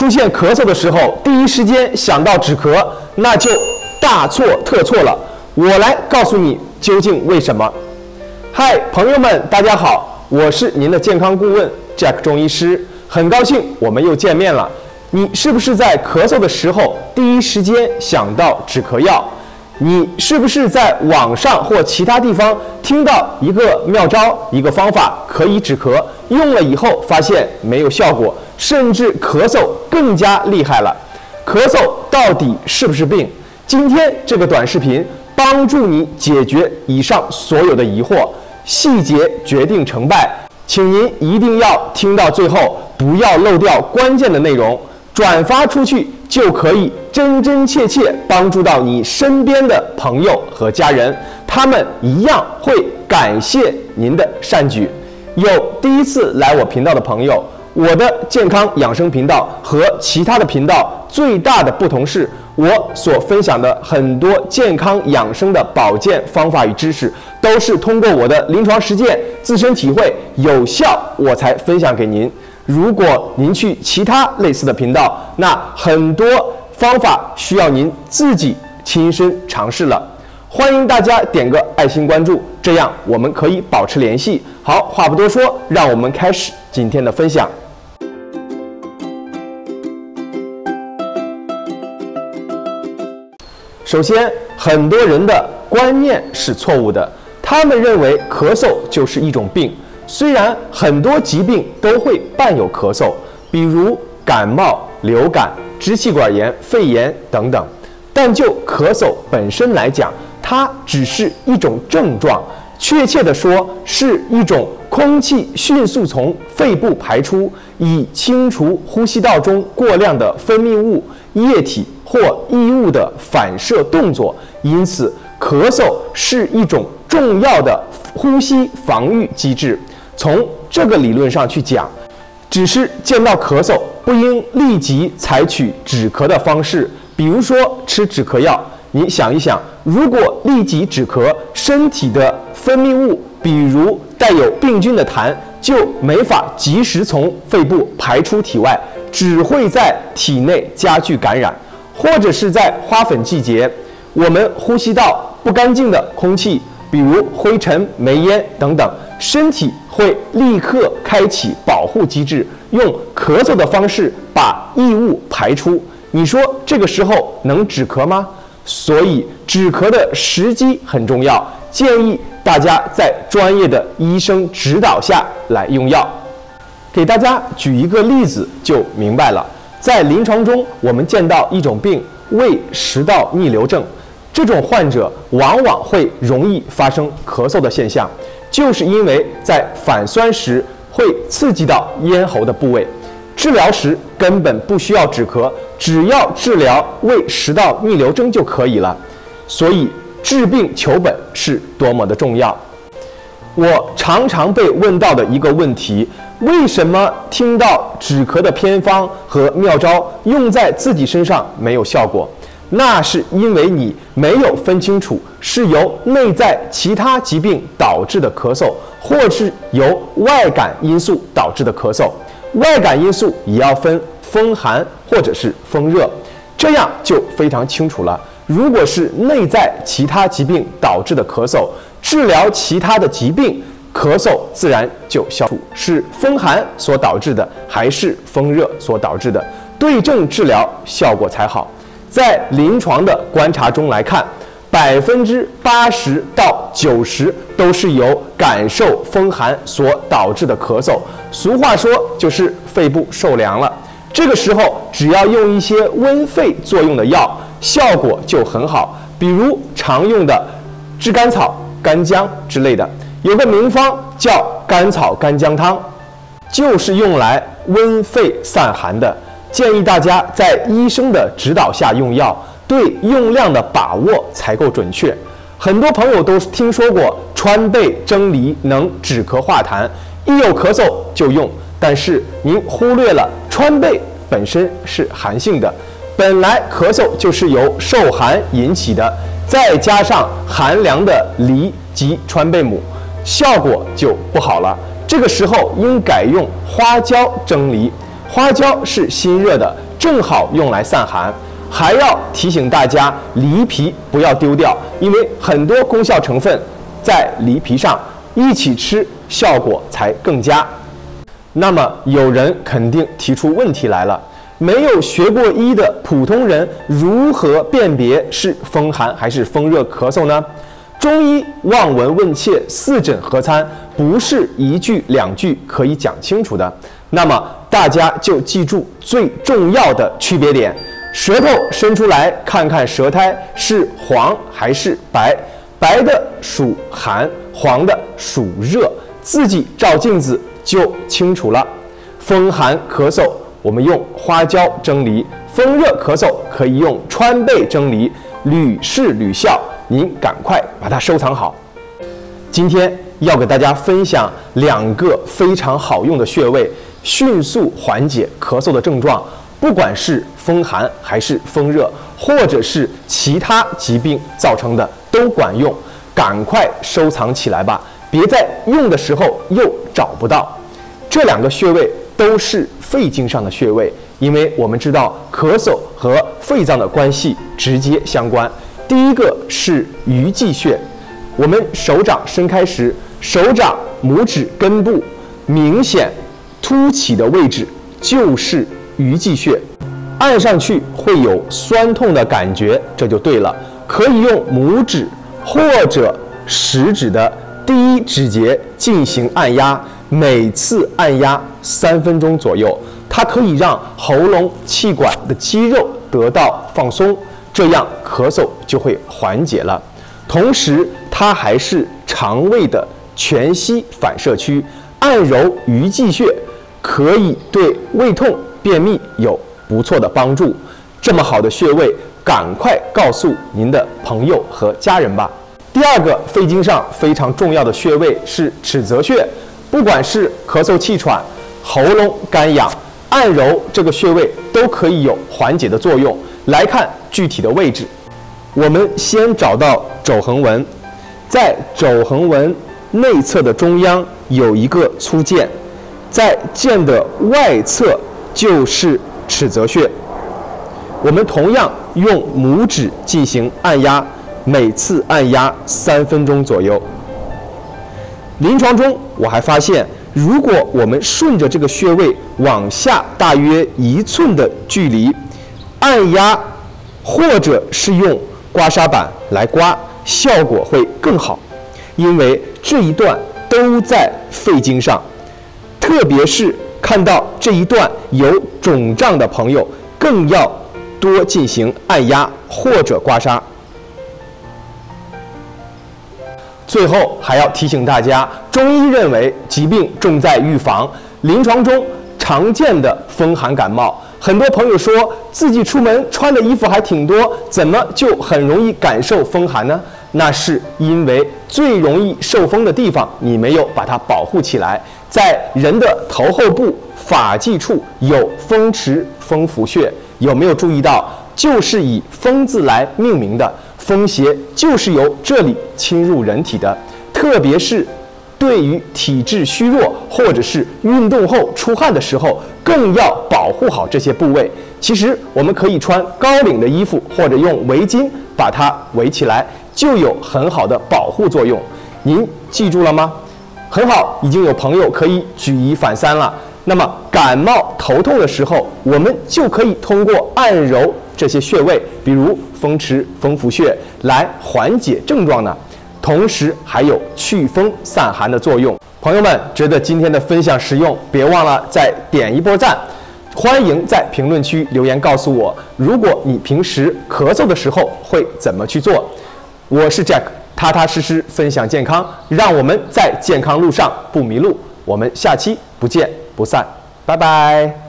出现咳嗽的时候，第一时间想到止咳，那就大错特错了。我来告诉你究竟为什么。嗨，朋友们，大家好，我是您的健康顾问 Jack 中医师，很高兴我们又见面了。你是不是在咳嗽的时候第一时间想到止咳药？你是不是在网上或其他地方听到一个妙招、一个方法可以止咳，用了以后发现没有效果，甚至咳嗽更加厉害了？咳嗽到底是不是病？今天这个短视频帮助你解决以上所有的疑惑，细节决定成败，请您一定要听到最后，不要漏掉关键的内容，转发出去就可以真真切切帮助到你身边的朋友和家人，他们一样会感谢您的善举。有第一次来我频道的朋友，我的健康养生频道和其他的频道最大的不同是，我所分享的很多健康养生的保健方法与知识，都是通过我的临床实践、自身体会有效，我才分享给您。如果您去其他类似的频道，那很多方法需要您自己亲身尝试了。欢迎大家点个爱心关注，这样我们可以保持联系。好，话不多说，让我们开始今天的分享。首先，很多人的观念是错误的，他们认为咳嗽就是一种病。虽然很多疾病都会伴有咳嗽，比如感冒、流感、支气管炎、肺炎等等，但就咳嗽本身来讲，它只是一种症状，确切地说是一种空气迅速从肺部排出，以清除呼吸道中过量的分泌物、液体或异物的反射动作。因此，咳嗽是一种重要的呼吸防御机制。从这个理论上去讲，只是见到咳嗽，不应立即采取止咳的方式，比如说吃止咳药。你想一想，如果立即止咳，身体的分泌物，比如带有病菌的痰，就没法及时从肺部排出体外，只会在体内加剧感染。或者是在花粉季节，我们呼吸到不干净的空气，比如灰尘、煤烟等等，身体会立刻开启保护机制，用咳嗽的方式把异物排出。你说这个时候能止咳吗？所以止咳的时机很重要，建议大家在专业的医生指导下来用药。给大家举一个例子就明白了。在临床中，我们见到一种病，胃食道逆流症。这种患者往往会容易发生咳嗽的现象，就是因为在反酸时会刺激到咽喉的部位。治疗时根本不需要止咳，只要治疗胃食道逆流症就可以了。所以治病求本是多么的重要。我常常被问到的一个问题，为什么听到止咳的偏方和妙招用在自己身上没有效果？那是因为你没有分清楚是由内在其他疾病导致的咳嗽，或是由外感因素导致的咳嗽。外感因素也要分风寒或者是风热，这样就非常清楚了。如果是内在其他疾病导致的咳嗽，治疗其他的疾病，咳嗽自然就消除。是风寒所导致的，还是风热所导致的？对症治疗效果才好。在临床的观察中来看，80%到90%都是由感受风寒所导致的咳嗽。俗话说就是肺部受凉了。这个时候只要用一些温肺作用的药，效果就很好。比如常用的炙甘草、干姜之类的，有个名方叫甘草干姜汤，就是用来温肺散寒的。建议大家在医生的指导下用药，对用量的把握才够准确。很多朋友都听说过川贝蒸梨能止咳化痰，一有咳嗽就用，但是您忽略了川贝本身是寒性的，本来咳嗽就是由受寒引起的，再加上寒凉的梨及川贝母，效果就不好了。这个时候应改用花椒蒸梨。花椒是辛热的， 正好用来散寒。还要提醒大家，梨皮不要丢掉，因为很多功效成分在梨皮上，一起吃效果才更佳。那么有人肯定提出问题来了，没有学过医的普通人如何辨别是风寒还是风热咳嗽呢？中医望闻问切四诊合参，不是一句两句可以讲清楚的。那么大家就记住最重要的区别点：舌头伸出来，看看舌苔是黄还是白，白的属寒，黄的属热，自己照镜子就清楚了。风寒咳嗽我们用花椒蒸梨，风热咳嗽可以用川贝蒸梨，屡试屡效，您赶快把它收藏好。今天要给大家分享2个非常好用的穴位，迅速缓解咳嗽的症状。不管是风寒还是风热，或者是其他疾病造成的，都管用。赶快收藏起来吧，别在用的时候又找不到。这2个穴位都是肺经上的穴位，因为我们知道咳嗽和肺脏的关系直接相关。第一个是鱼际穴，我们手掌伸开时，手掌拇指根部明显凸起的位置就是鱼际穴，按上去会有酸痛的感觉，这就对了。可以用拇指或者食指的第1指节进行按压，每次按压3分钟左右，它可以让喉咙气管的肌肉得到放松，这样咳嗽就会缓解了。同时，它还是肠胃的全息反射区，按揉鱼际穴可以对胃痛、便秘有不错的帮助。这么好的穴位，赶快告诉您的朋友和家人吧。第2个肺经上非常重要的穴位是尺泽穴，不管是咳嗽气喘、喉咙干痒，按揉这个穴位都可以有缓解的作用。来看具体的位置，我们先找到肘横纹，在肘横纹内侧的中央有一个粗腱，在腱的外侧就是尺泽穴。我们同样用拇指进行按压，每次按压3分钟左右。临床中我还发现，如果我们顺着这个穴位往下大约1寸的距离按压，或者是用刮痧板来刮，效果会更好，因为这一段都在肺经上。特别是看到这一段有肿胀的朋友，更要多进行按压或者刮痧。最后还要提醒大家，中医认为疾病重在预防。临床中常见的风寒感冒，很多朋友说自己出门穿的衣服还挺多，怎么就很容易感受风寒呢？那是因为最容易受风的地方你没有把它保护起来。在人的头后部发际处有风池、风府穴，有没有注意到？就是以风字来命名的，风邪就是由这里侵入人体的。特别是对于体质虚弱或者是运动后出汗的时候，更要保护好这些部位。其实我们可以穿高领的衣服，或者用围巾把它围起来，就有很好的保护作用。您记住了吗？很好，已经有朋友可以举一反三了。那么感冒头痛的时候，我们就可以通过按揉这些穴位，比如风池、风府穴，来缓解症状呢。同时还有祛风散寒的作用。朋友们觉得今天的分享实用，别忘了再点一波赞。欢迎在评论区留言告诉我，如果你平时咳嗽的时候会怎么去做。我是 Jack， 踏踏实实分享健康，让我们在健康路上不迷路。我们下期不见不散，拜拜。